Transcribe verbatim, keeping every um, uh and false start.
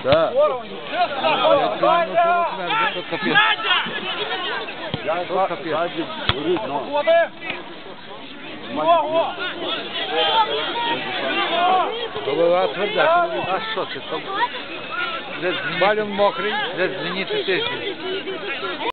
Да. Тут капец. Я Тут капец. сзади говорит, но... Голова тверда. А що це? Вже балюн мокрий, вже звінити тиждень.